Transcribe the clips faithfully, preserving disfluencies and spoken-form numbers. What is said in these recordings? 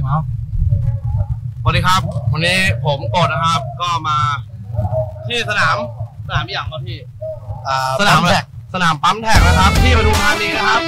ครับสวัสดีครับวันนี้ผมโกดนะครับก็มาที่สนามสนามอย่างครับพี่สนามแท็กสนามปั๊มแท็กนะครับที่ปทุมธานีนะครับ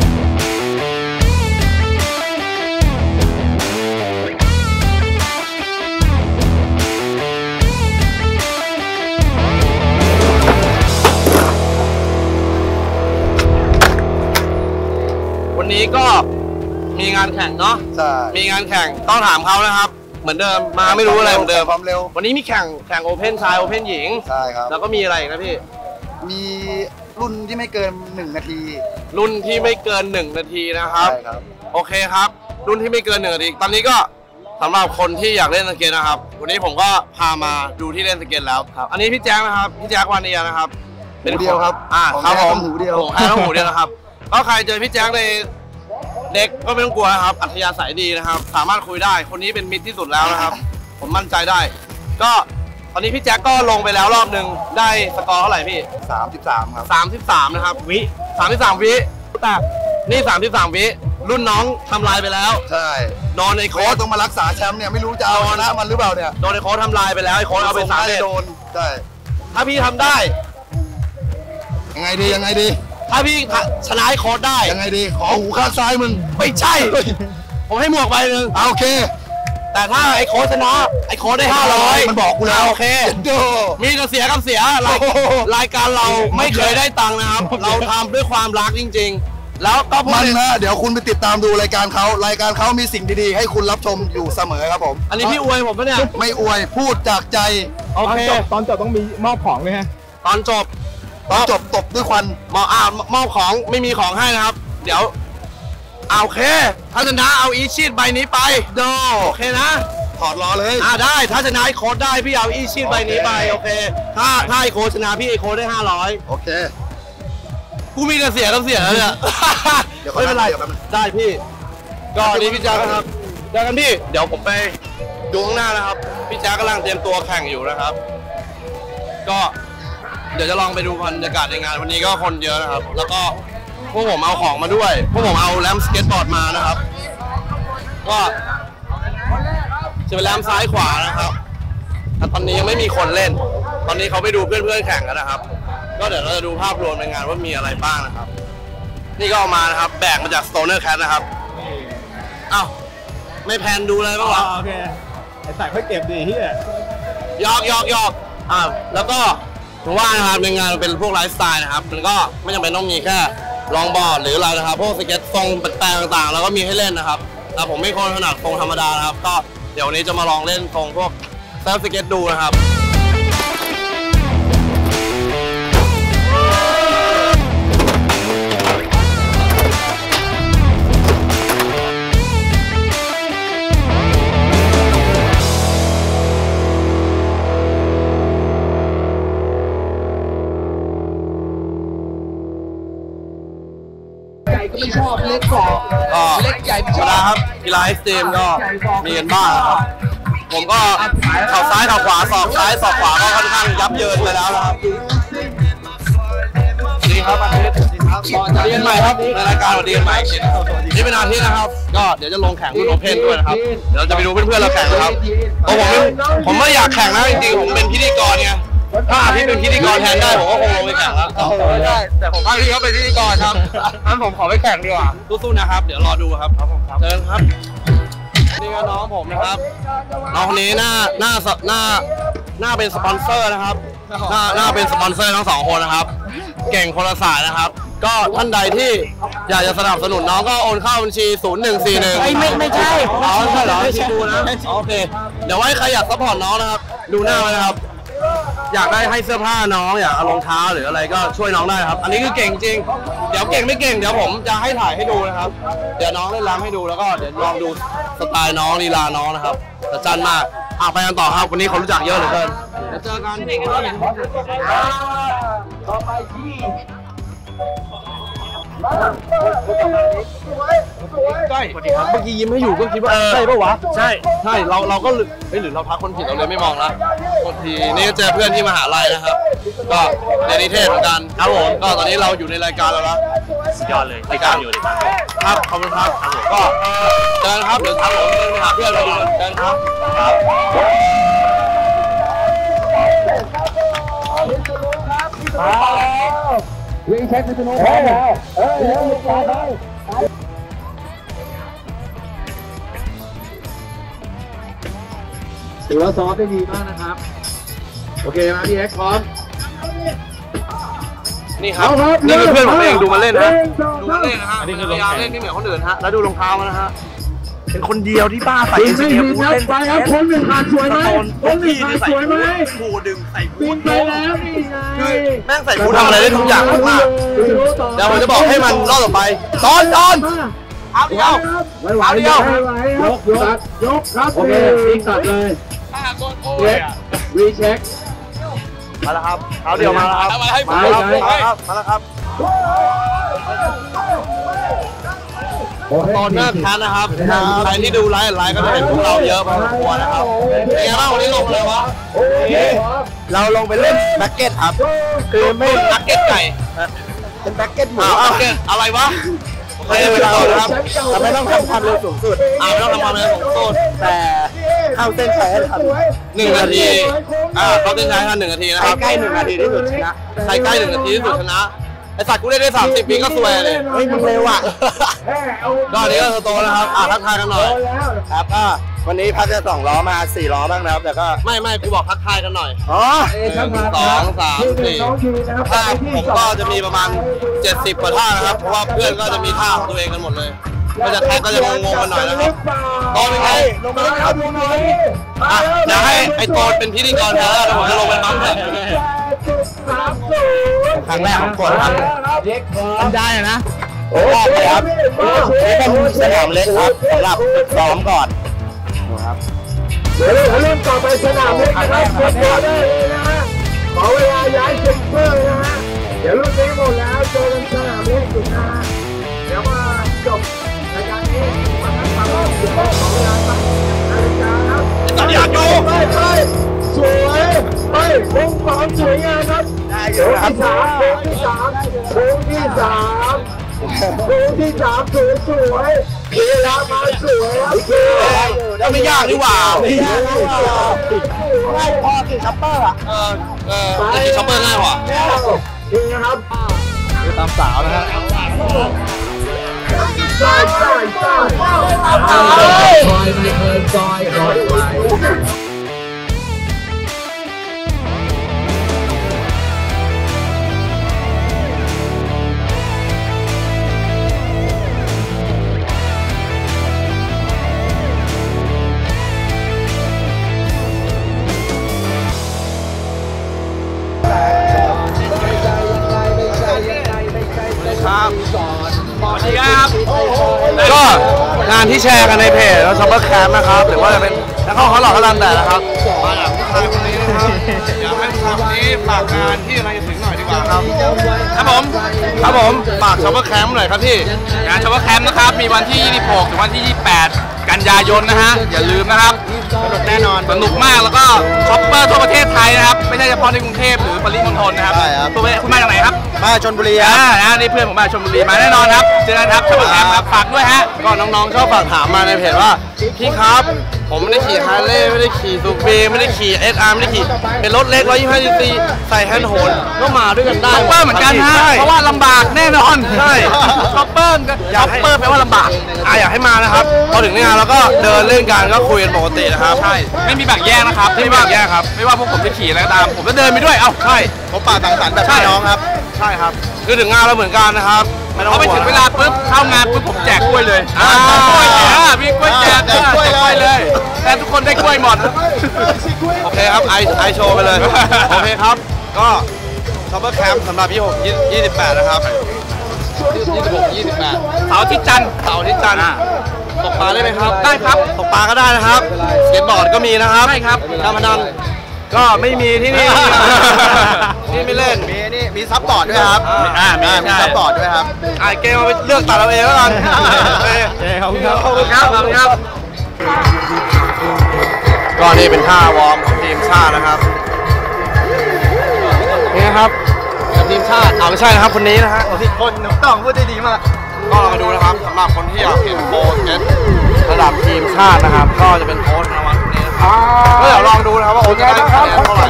วันนี้ก็มีงานแข่งเนาะใช่มีงานแข่งต้องถามเขานะครับเหมือนเดิมมาไม่รู้อะไรเหมือนเดิมความเร็ววันนี้มีแข่งแข่งโอเพ่นชายโอเพ่นหญิงใช่ครับแล้วก็มีอะไรอีกนะพี่มีรุ่นที่ไม่เกินหนึ่งนาทีรุ่นที่ไม่เกินหนึ่งนาทีนะครับใช่ครับโอเคครับรุ่นที่ไม่เกินหนึ่งนาทีตอนนี้ก็สำหรับคนที่อยากเล่นสเก็ตนะครับวันนี้ผมก็พามาดูที่เล่นสเก็ตแล้วครับอันนี้พี่แจ๊คนะครับพี่แจ๊ควานียนะครับเป็นเดียวครับอ่าครับผมหูเดียวผมแค่ต้องหูเดียวนะครับก็ใครเจอพี่แจ๊คในเด็กก็ไม่ต้องกลัวนะครับอัธยาศัยดีนะครับสามารถคุยได้คนนี้เป็นมิตรที่สุดแล้วนะครับผมมั่นใจได้ก็ตอนนี้พี่แจ็คก็ลงไปแล้วรอบหนึ่งได้สกอร์เท่าไหร่พี่สามสิบสามครับสามสิบสามนะครับวิสามสิบสามวิแต่นี่สามสิบสามวิรุ่นน้องทำลายไปแล้วใช่โดนไอ้โค้ชต้องมารักษาแชมป์เนี่ยไม่รู้จะเอาชนะมันหรือเปล่าเนี่ยโดนไอ้โค้ชทำลายไปแล้วไอ้โค้ชเอาไปสามโดนใช่ถ้าพี่ทำได้ยังไงดียังไงดีถ้าพี่ชนะไอ้โค้ชได้ยังไงดีขอหูข้างซ้ายมึงไม่ใช่ผมให้หมวกใบหนึ่งโอเคแต่ถ้าไอ้โค้ชชนะไอ้โค้ชได้ห้าร้อยมันบอกกูแล้วโอเคมีแต่เสียกับเสียรายการเราไม่เคยได้ตังค์นะครับเราทำด้วยความรักจริงๆแล้วก็มันนะเดี๋ยวคุณไปติดตามดูรายการเขารายการเขามีสิ่งดีๆให้คุณรับชมอยู่เสมอครับผมอันนี้พี่อวยผมปะเนี่ยไม่อวยพูดจากใจโอเคตอนจบต้องมีมอบของเลยฮะตอนจบตอนจบตบด้วยควันมอบอ่ามอบของไม่มีของให้นะครับเดี๋ยวเอาโอเคถ้าชนะเอาอีชีตใบนี้ไปโดโอเคนะถอดรอเลยอ่าได้ถ้าชนะไอ้โค้ดได้พี่เอาอีชีตใบนี้ไปโอเคถ้าถ้าไอ้โค้ดชนะพี่ไอ้โค้ดได้ห้าร้อยโอเคกูมีแต่เสียกับเสียแล้วเนี่ยไม่เป็นไรได้พี่ก็นี่พี่แจ๊คครับเจอกันพี่เดี๋ยวผมไปดูข้างหน้านะครับพี่แจ๊คกำลังเตรียมตัวแข่งอยู่นะครับก็เดี๋ยวจะลองไปดูบรรยากาศในงานวันนี้ก็คนเยอะนะครับแล้วก็พวกผมเอาของมาด้วยพวกผมเอาแรมสเก็ตบอร์ดมานะครับก็จะเป็นแรมซ้ายขวานะครับแต่ตอนนี้ยังไม่มีคนเล่นตอนนี้เขาไปดูเพื่อนๆแข่งกันนะครับก็เดี๋ยวเราจะดูภาพรวมในงานว่ามีอะไรบ้างนะครับนี่ก็เอามานะครับแบกมาจาก Stoner Cat นะครับอ้าวไม่แพนดูเลยบ้างหรอโอเคไอ้ใส่ค่อยเก็บดีที่ยอกยอกยอกอ่าแล้วก็ผมว่านะครับในงานเป็นพวกไลฟ์สไตล์นะครับมันก็ไม่จำเป็นต้องมีแค่ลองบอร์ดหรืออะไรนะครับพวกสเก็ตทรงแปลงต่างๆแล้วก็มีให้เล่นนะครับแต่ผมไม่คนถนัดทรงธรรมดานะครับก็เดี๋ยววันนี้จะมาลองเล่นทรงพวกเซิร์ฟสเก็ตดูนะครับไม่ชอบเล็กกว่าเล็กใหญ่ไม่ชอบครับกีฬาเอ็กซ์ตรีมก็มีกันบ้างครับผมก็เข่าซ้ายเข่าขวาศอกซ้ายศอกขวาก็ค่อนข้างยับเยินไปแล้วนะครับดีครับอาทิตย์เรียนใหม่ครับในรายการเรียนใหม่นี่เป็นอาทิตย์นะครับก็เดี๋ยวจะลงแข่งรุ่นโอเพ่นด้วยนะครับเดี๋ยวเราจะไปดูเพื่อนๆเราแข่งนะครับผมผมไม่อยากแข่งนะจริงๆผมเป็นพิธีกรไงถ้าพี่เป็นพิธีกรแทนได้ผมก็คงลงไปแข่งแล้วได้แต่ผมให้พี่เขาเป็นพิธีกรครับงั้นผมขอไปแข่งดีกว่าสู้ๆนะครับเดี๋ยวรอดูครับเชิญครับนี่ก็น้องผมนะครับน้องคนนี้หน้าหน้าหน้าหน้าเป็นสปอนเซอร์นะครับหน้าหน้าเป็นสปอนเซอร์ทั้งสองคนนะครับเก่งคนละสายนะครับก็ท่านใดที่อยากจะสนับสนุนน้องก็โอนเข้าบัญชีศูนย์หนึ่งสี่หนึ่งไม่ไม่ไม่ใช่อ๋อใช่เหรอที่ดูนะโอเคเดี๋ยวไว้ใครอยากซัพพอร์ตน้องนะครับดูหน้าไว้นะครับอยากได้ให้เสื้อผ้าน้องอยากเอารองเท้าหรืออะไรก็ช่วยน้องได้ครับอันนี้คือเก่งจริงเดี๋ยวเก่งไม่เก่งเดี๋ยวผมจะให้ถ่ายให้ดูนะครับเดี๋ยวน้องเล่นรำให้ดูแล้วก็เดี๋ยวลองดูสไตล์น้องลีลาน้องนะครับแต่จันมากอ่ะไปกันต่อครับวันนี้คนรู้จักเยอะเหลือเกินเดี๋ยวเจอกันต่อไปที่ใช่เมื่อกี้ยิ้มให้อยู่ก็คิดว่าใช่ปะวะใช่ใช่เราเราก็เฮ้ยหรือเราทักคนผิดเราเลยไม่มองละคนทีนี่ก็เจอเพื่อนที่มหาลัยนะครับก็เรียนนิเทศเหมือนกันครับผมก็ตอนนี้เราอยู่ในรายการแล้วนะยอดเลยรายการอยู่ดิครับขอบคุณครับก็เดินครับเดี๋ยวทางผมเดินไปหาเพื่อนเราดูกันเดินครับวิ่งเช็คพิษณุโลกแล้วเออเร็วไปไปถือว่าซ้อมได้ดีมากนะครับโอเคนะพี่แอ็กพร้อมนี่ครับนี่คือเพื่อนผมเองดูมาเล่นนะดูมาเล่นนะฮะพยายามเล่นที่เหมือนคนอื่นฮะแล้วดูรองเท้ามันนะฮะเป็นคนเดียวที่บ้าใส่บินไม่บินนะไปครับคนหนึ่งขาดสวยไหมคนหนึ่งขาดสวยไหมผูดึงใส่บูบิทนไปแล้วนี่ไงแม่งใส่บูททำอะไรได้ทุกอย่างมากเดี๋ยวผมจะบอกให้มันรอบต่อไปตอนตอนเอาเดียวไหวไหวเดียวยกยกยกครับโอเคทิ้งตัดเลยเช็ครีเช็คมาแล้วครับเอาเดียวมาแล้วครับมาแล้วครับมาแล้วครับตอนหน้าคันนะครับใครที่ดูไลฟ์ไลฟ์ก็จะเห็นพวกเราเยอะพอสมควรนะครับเป็นไงบ้างวันนี้ลงเลยวะเราลงไปเล่นแบ็กเก็ตครับคือไม่แบ็กเก็ตไก่เป็นแบ็กเก็ตหมูอะไรวะโอเคไปต่อนะครับเราไม่ต้องทำความเร็วสูงสุดอ่าไม่ต้องทำความเร็วสูงสุดแต่เข้าเส้นชัยให้ทันหนึ่งนาทีอ่าเข้าเส้นชัยทันหนึ่งนาทีนะครับใกล้หนึ่งนาทีที่สุดชนะใครใกล้หนึ่งนาทีที่สุดชนะไอสัตว์กูได้ได้สามสิบปีก็สวยเลยเฮ้ยมึงเร็วอ่ะก็นี้ก็โตแล้วครับอ่าทักทายกันหน่อยครับก็วันนี้พักจะสองล้อมาสี่ล้อบ้างนะครับแต่ก็ไม่ไม่กูบอกทักทายกันหน่อยอ๋อสองสามสี่ท่าผมก็จะมีประมาณเจ็ดสิบกว่าท่านะครับเพราะว่าเพื่อนก็จะมีท่าของตัวเองกันหมดเลยก็จะแท็กก็จะงงๆกันหน่อยนะครับโตเป็นไงลงมาแล้วครับอ่ะเดี๋ยวให้ไอโตเป็นพิธีกรแทนแล้วผมจะลงไปปั๊มแทนครั้งแรกของคนครับทำได้นะแรกเลยครับนี่เป็นสนามเล็กครับสำหรับฝึกซ้อมก่อนครับเดี๋ยวเราเริ่มต่อไปสนามเล็กนะครับเก็บตัวได้เลยนะฮะขอเวลาย้ายเซ็นเตอร์นะฮะเดี๋ยวรุ่นนี้หมดแล้วเจอกันสนามเล็กอีกนะฮะเดี๋ยวมาจบรายการนี้มาทำความรู้สึกของเวลาตั้งนาฬิกาครับตัดอยากดูไปไปสวยไปวงสองสวยงามครับโค้งที่สามโค้งที่สามโค้งที่สามโค้งที่สามสวยสวยเวลามาสวยครับแล้วไม่ยากดีกว่าไม่ยากดีกว่าง่ายพอกี่ชัปเปอร์อ่ะเออเออจะกินช็อปเปอร์ง่ายกว่านี่นะครับคือตามสาวนะฮะใช่ใช่ใช่คอยไม่เคยคอยรอยไว้ครับสวัสดีครับก็งานที่แชร์กันในเพจแล้วช็อปเปอร์แคมป์นะครับหรือว่าจะเป็นนักเข้าเขาหลอกก็ตามแต่นะครับมาจากผู้ชายคนนี้นะครับอยากให้ผู้ชายคนนี้ฝากงานที่อะไรจะถึงหน่อยดีกว่าครับครับผมครับผมฝากช็อปเปอร์แคมป์หน่อยครับพี่งานช็อปเปอร์แคมป์นะครับมีวันที่ยี่สิบหกถึงวันที่ยี่สิบแปดกันยายนนะฮะอย่าลืมนะครับสนุกแน่นอนสนุกมากแล้วก็ช็อปเปอร์ทั่วประเทศไทยนะครับไม่ใช่เฉพาะในกรุงเทพหรือปริมณฑลนะครับตัวคุณมาจากไหนครับมาชลบุรีอ่านะนี่เพื่อนผมมาชลบุรีมาแน่นอนครับเจอกันครับช็อปเปอร์แคมป์ครับฝากด้วยฮะก็น้องๆชอบฝากถามมาในเพจว่าพี่ครับผมไม่ได้ขี่ฮาร์เลย์ไม่ได้ขี่ซูเปอร์ไม่ได้ขี่เอสอาร์ไม่ได้ขี่เป็นรถเล็กร้อยยี่สิบห้าซีซีใส่แฮนด์โฮลก็มาด้วยกันได้ช็อปเปอร์เหมือนกันฮะเพราะว่าลำบากแน่นอนใช่ช็อปเปอร์ช็อปเปอร์แปลว่าลำบากอ่ะอยากให้มานะครับพอถึงงานแล้วก็เดินเล่นกันก็คุยกันปกตินะครับใช่ไม่มีแบ่งแยกนะครับไม่มีแบ่งแยกครับไม่ว่าพวกผมจะขี่อะไรก็ตามผมก็เดินไปด้วยเอ้าใช่ผมป่าต่างสรรค์แบบพี่น้องครับใช่ครับคือถึงงานแล้วเหมือนกันนะครับพอไปถึงเวลาปุ๊บเข้างานปุ๊บผมแจกกล้วยเลยอ่ากล้วยแจกมีกล้วยแจกแจกกล้วยเลยแต่ทุกคนได้กล้วยหมดโอเคครับไอไอโชว์ไปเลยโอเคครับก็ช็อปเปอร์แคมป์สำหรับยี่สิบหก ยี่สิบแปดนะครับยี่สิบหก ยี่สิบแปดเสาร์อาทิตย์จันทร์เสาร์อาทิตย์จันทร์ตกปลาได้ไหมครับได้ครับตกปลาก็ได้นะครับสเก็ตบอร์ดก็มีนะครับใช่ครับการพนันก็ไม่มีที่นี่นี่ไม่เล่นมีนี่มีซับบอร์ดด้วยครับอ่ามีมีซับบอร์ดด้วยครับอ่าเกมเอาไปเลือกตัดเอาเองแล้วกันขอบคุณครับขอบคุณครับขอบคุณครับก็นี่เป็นท่าวอร์มของทีมชาตินะครับนี่นะครับทีมชาติอ่าไม่ใช่นะครับคนนี้นะฮะคนหนุ่มต้องพูดได้ดีมากก็เรามาดูนะครับสำหรับคนที่อยากเห็นโค้ชเก็ตระดับทีมชาตินะครับก็จะเป็นโค้ชนวัตคนนี้นะครับก็เดี๋ยวลองดูนะครับว่าโค้ชจะได้คะแนนเท่าไหร่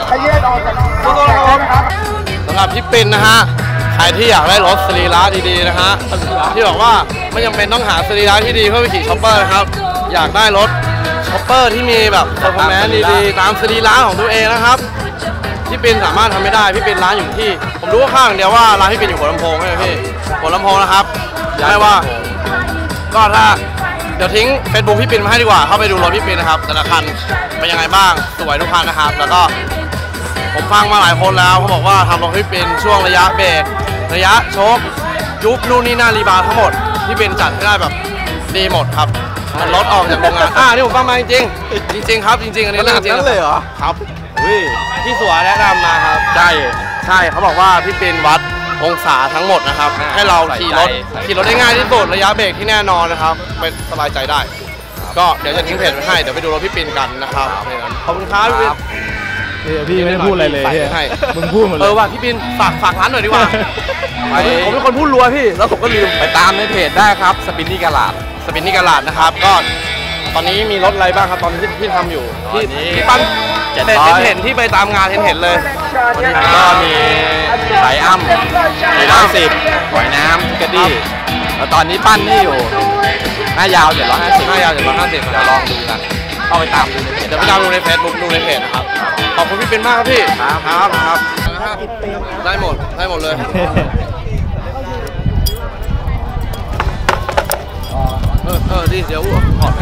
สำหรับพี่ปินนะฮะใครที่อยากได้รถสรีระดีๆนะฮะที่บอกว่าไม่จำเป็นต้องหาสรีระที่ดีเพื่อไปขี่ช็อปเปอร์นะครับอยากได้รถช็อปเปอร์ที่มีแบบเพอร์ฟอร์แมนซ์ดีๆตามสรีระของตัวเองนะครับพี่ปินสามารถทำไม่ได้พี่ปินร้านอยู่ที่ผมรู้ข้างเดียวว่าร้านพี่ปินอยู่หัวลำโพงใช่ไหมพี่หัวลำโพงนะครับไม่ว่าก็ถ้าเดี๋ยวทิ้ง Facebook พี่ปินมาให้ดีกว่าเข้าไปดูรถพี่ปินนะครับแต่ละคันเป็นยังไงบ้างสวยทุกคันนะครับแล้วก็ผมฟังมาหลายคนแล้วเขาบอกว่าทำรถพี่ปินช่วงระยะเบรกระยะโชคยุบนู่นนี่นั่นรีบาร์ทั้งหมดพี่ปินจัดให้ได้แบบดีหมดครับมันรถออกจากโรงงานอ่านี่ผมฟังมาจริงๆจริงๆครับจริงๆอันนี้เรื่องจริงเลยเหรอครับพี่สัวแนะนำมาครับใช่ใช่เขาบอกว่าพี่ปินวัดองศาทั้งหมดนะครับให้เราขี่รถขี่รถได้ง่ายที่สุดระยะเบรกที่แน่นอนนะครับไปสบายใจได้ก็เดี๋ยวจะทิ้งเพจไว้ให้เดี๋ยวไปดูรถพี่ปินกันนะครับขอบคุณครับพี่ปินพี่ไม่ได้พูดอะไรเลยให้มึงพูดหมดเลยเออว่าพี่ปินฝากฝากร้านหน่อยดีกว่าผมเป็นคนพูดรัวพี่แล้วผมก็ลืมไปตามในเพจได้ครับสปินนี่กาลาดสปินนี่กาลาดนะครับก็ตอนนี้มีรถอะไรบ้างครับตอนที่ที่ทำอยู่ที่ที่ปั้นเห็นเห็นที่ไปตามงานเห็นเห็นเลยก็มีสายอ้ำมีร้อยสิบหอยน้ำกระดี้แล้วตอนนี้ปั้นนี่อยู่หน้ายาวเจ็ดร้อยห้าสิบหน้ายาวเจ็ดร้อยห้าสิบมาลองดูกันเข้าไปตามดูในเพจเดี๋ยวไปตามดูในเฟซบุ๊กดูในเพจนะครับขอบคุณพี่เป็นมากครับพี่ครับครับได้หมดได้หมดเลยเออเออดิเดี๋ยวถอดให้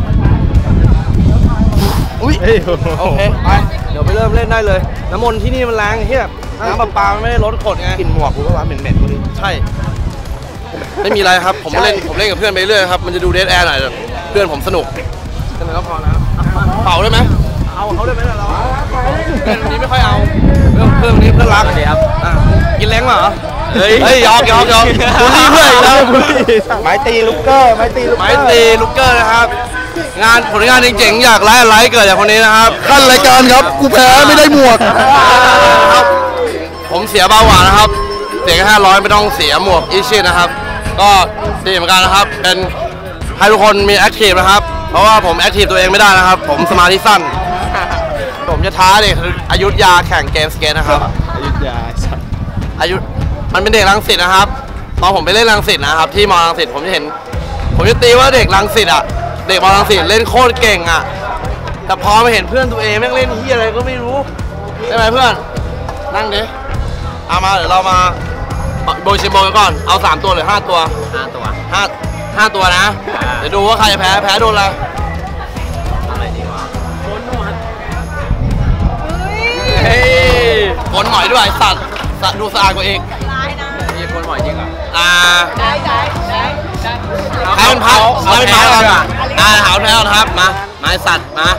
อุ้ยโอเคไปเดี๋ยวไปเริ่มเล่นได้เลยน้ำมนต์ที่นี่มันแรงเฮียน้ำประปามันไม่ได้ลดกดไงกลิ่นหมวกกูก็ว่าเหม็นๆพวกนี้ใช่ไม่มีอะไรครับผมเล่นผมเล่นกับเพื่อนไปเรื่อยครับมันจะดูเดทแอร์หน่อยเพื่อนผมสนุกแค่นั้นก็พอแล้วเป่าได้ไหมเอาเขาได้ไหมเราเพื่อนนี้ไม่ค่อยเอาเพื่อนเพื่อนนี้เพื่อนรักครับกินแรงเหรอเฮ้ยเฮ้ยยอมยอมยอมบุรีเพื่อนแล้วไม้ตีลูกเกอร์ไม้ตีลูกไม้ตีลูกเกอร์นะครับงานผลงานเจ๋งๆอยากไล่ไล่เกิดจากคนนี้นะครับขั้นรายการครับกูแพ้ไม่ได้หมวกผมเสียเบาหวานนะครับเสียแค่ห้าร้อยไม่ต้องเสียหมวกอีชินะครับก็ดีเหมือนกันนะครับเป็นให้ทุกคนมีแอคทีฟนะครับเพราะว่าผมแอคทีฟตัวเองไม่ได้นะครับผมสมาธิสั้นผมจะท้าเด็กอยุธยาแข่งเกมสเกตนะครับอยุธยาอายุมันเป็นเด็กรังสิตนะครับตอนผมไปเล่นรังสิตนะครับที่มอรังสิตผมจะเห็นผมจะตีว่าเด็กรังสิตอ่ะเด็กมอรังสิตเล่นโคตรเก่งอ่ะแต่พอมาเห็นเพื่อนตัวเองแม่งเล่นเฮียอะไรก็ไม่รู้ได้ไหมเพื่อนนั่งดิเอามาเดี๋ยวเรามาโบยชิมโบยก่อนเอาสามตัวหรือห้าตัวห้าตัวห้าห้าตัวนะเดี๋ยวดูว่าใครจะแพ้แพ้โดนอะไรอะไรดีวะโดนหนวดเฮ้ยโกนหมอยด้วยสัตว์สัตว์ดูสะอาดกว่าเองร้ายนะมีโกนหมอยจริงเหรออ่าได้ได้ได้ให้มันพักให้มันพักก่อนอ่าหาวแถวนะครับมาไม้สัตว์มา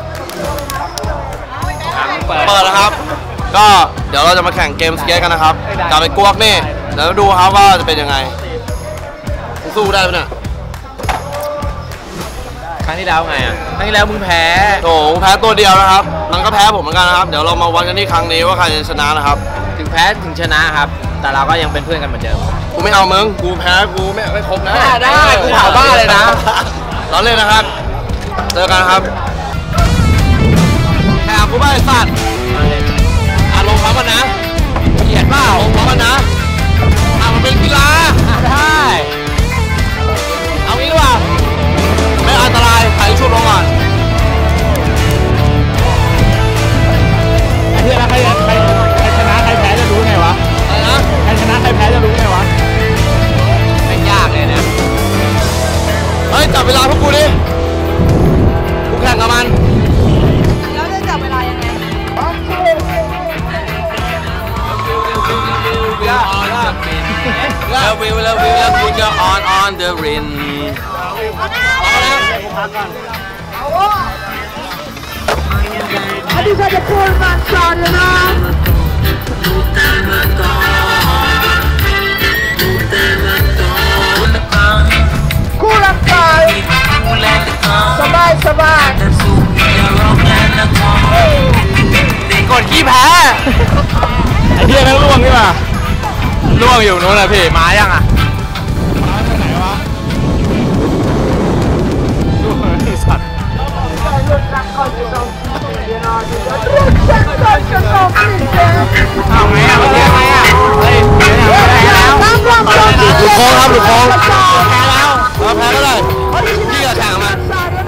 เปิดแล้วครับก็เดี๋ยวเราจะมาแข่งเกมสเก็ตกันนะครับกับไอ้กวกนี่เดี๋ยวดูครับว่าจะเป็นยังไงสู้ได้ไหมเนี่ยครั้งที่แล้วไงอ่ะครั้งที่แล้วมึงแพ้โอ้แพ้ตัวเดียวนะครับมันก็แพ้ผมเหมือนกันนะครับเดี๋ยวเรามาวัดกันที่ครั้งนี้ว่าใครจะชนะนะครับถึงแพ้ถึงชนะครับแต่เราก็ยังเป็นเพื่อนกันเหมือนเดิมกูไม่เอามึงกูแพ้กูไม่ไม่ครบนะได้กูเผาบ้าเลยนะเราเล่นนะครับเจอกันครับแข่งกูบ้าไอ้สัตว์อ่ะลงพร้อมกันนะเกียดเปล่าลงพร้อมกันนะอ่ะมันเป็นกีฬาได้เอางี้ดีกว่าไม่อันตรายถ่ายชุดลงก่อนไอ้ที่แล้วใครใครใครชนะใครแพ้จะรู้ไงวะอะไรนะใครชนะใครแพ้จะรู้ไงวะไม่ยากเลยนะเฮ้ยจับเวลาพวกกูดิกูแข่งกับมันแล้วจะจับเวลายังไงแล้ววิวแล้ววิวแล้ววิวจะ on on the rin เอาละพักก่อนอันนี้จะจะพูดมันก่อนเลยนะายสบายกดขี้แพ้ไอ้เหี้ยนั่นล่วงนี่ป่ะล่วงอยู่นู้นนะพี่มายังอ่ะไหนวะล่วงไอ้สัตว์เอาไงอ่ะเมื่อกี้ไงอ่ะเฮ้ยหลุดโค้งครับหลุดโค้งแพ้แล้วเราแพ้ก็เลยพี่กับแข่งมัน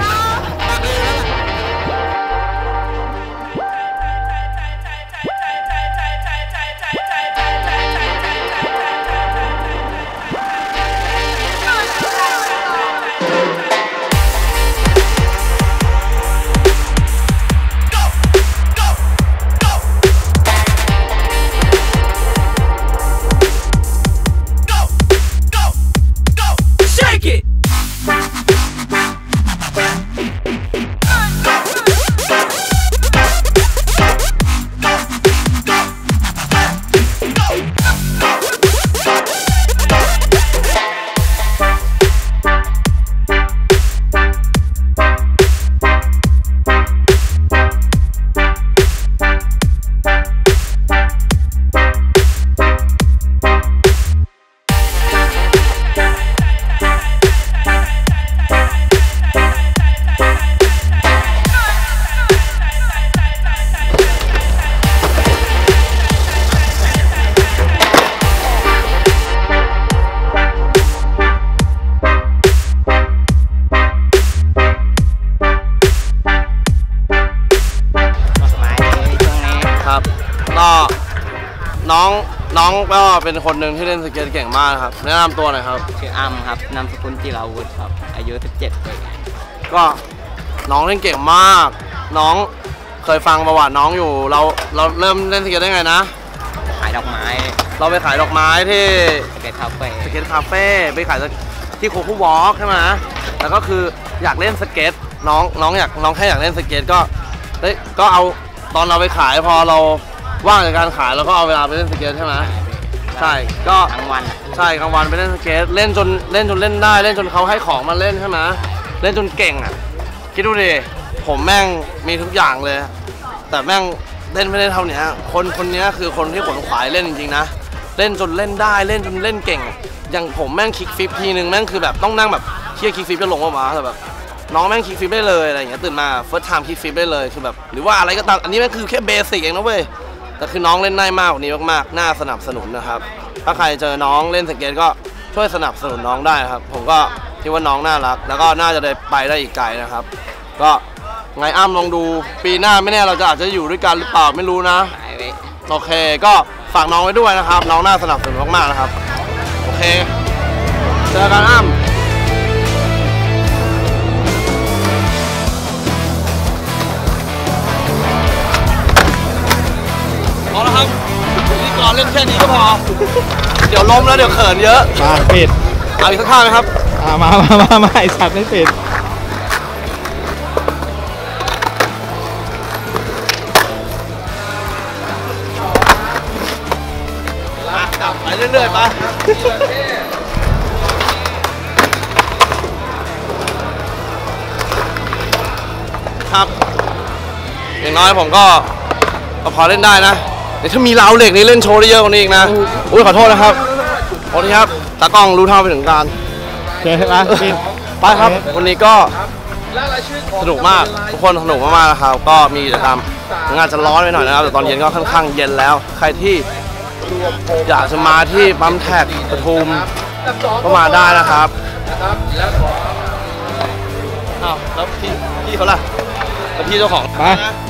น้องน้องก็เป็นคนหนึ่งที่เล่นสเก็ตเก่งมากครับแนะนำตัวหน่อยครับชื่ออ้ำครับนามสกุลจิราวุฒิครับอายุสิบเจ็ดปีก็น้องเล่นเก่งมากน้องเคยฟังประวัติน้องอยู่เราเราเริ่มเล่นสเก็ตได้ไงนะขายดอกไม้เราไปขายดอกไม้ที่สเก็ตคาเฟ่สเก็ตคาเฟ่ไปขายที่โคคูวอล์กใช่ไหมแล้วก็คืออยากเล่นสเก็ตน้องน้องอยากน้องแค่อยากเล่นสเก็ตก็เฮ้ยก็เอาตอนเราไปขายพอเราว่างจากการขายเราก็เอาเวลาไปเล่นสเก็ตใช่ไหมใช่ก็กลางวันใช่กลางวันไปเล่นสเก็ตเล่นจนเล่นจนเล่นได้เล่นจนเขาให้ของมาเล่นใช่ไหมเล่นจนเก่งอ่ะคิดดูดิผมแม่งมีทุกอย่างเลยแต่แม่งเล่นไม่ได้เท่านี้คนคนนี้คือคนที่ขนขวายเล่นจริงๆนะเล่นจนเล่นได้เล่นจนเล่นเก่งอย่างผมแม่งคิกฟิปทีนึงแม่งคือแบบต้องนั่งแบบเชี่ยคิกฟิปจะลงมามาแต่แบบน้องแม่งคิกฟิปได้เลยอะไรอย่างเงี้ยตื่นมาเฟิร์สไทม์คิกฟิปได้เลยคือแบบหรือว่าอะไรก็ตามอันนี้แม่งคือแค่เบสิกเองนะเว้ยแต่คือน้องเล่นได้มากกว่านี้มากๆน่าสนับสนุนนะครับถ้าใครเจอน้องเล่นสเก็ตก็ช่วยสนับสนุนน้องได้ครับผมก็คิดว่าน้องน่ารักแล้วก็น่าจะได้ไปได้อีกไกลนะครับก็ไงอ้ำลองดูปีหน้าไม่แน่เราจะอาจจะอยู่ด้วยกันหรือเปล่าไม่รู้นะโอเคก็ฝากน้องไว้ด้วยนะครับน้องน่าสนับสนุนมากๆนะครับโอเคเจอกันอ้ำพอแล้วครับนี่ก่อนเล่นแค่นี้ก็พอเดี๋ยวล้มแล้วเดี๋ยวเขินเยอะมาปิดเอาอีกสักท่าไหมครับมามามามาไอสัตว์ไม่ปิดไปเรื่อยๆไปครับอย่างน้อยผมก็พอเล่นได้นะแต่ถ้ามีราวเหล็กนี่เล่นโชว์ได้เยอะกว่านี้อีกนะอุ้ยขอโทษนะครับโอเคครับตากล้องรู้เท่าไปถึงการโอเคไปไปครับวันนี้ก็สนุกมากทุกคนสนุกมากๆนะครับก็มีกิจกรรมงานจะร้อนไปหน่อยนะครับแต่ตอนเย็นก็ค่อนข้างเย็นแล้วใครที่อยากจะมาที่ปั๊มแท็กปทุมก็มาได้นะครับอ้าวแล้วพี่พี่เขาล่ะแล้วพี่เจ้าของไป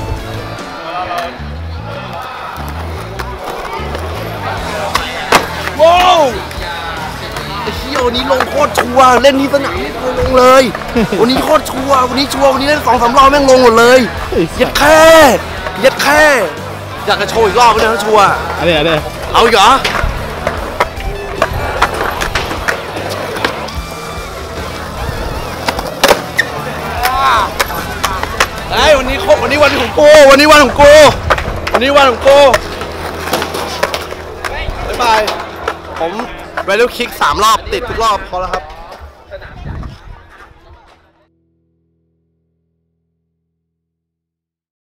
ว้าวไอ้เหี้ยวันนี้ลงโคตรชัวร์เล่นที่สนามไม่เคยลงเลยวันนี้โคตรชัวร์วันนี้ชัวร์วันนี้เล่นสองสามรอบแม่งลงหมดเลยยัดแค่ยัดแค่อยากจะโชว์อีกรอบไม่ได้ทั้งชัวร์อะไรอะไรเอาเหรอไอ้วันนี้ครบวันนี้วันของกูวันนี้วันของกูวันนี้วันของกูบ๊ายบายผมไปเร็วคิกสามรอบติดทุกรอบพอแล้วครับ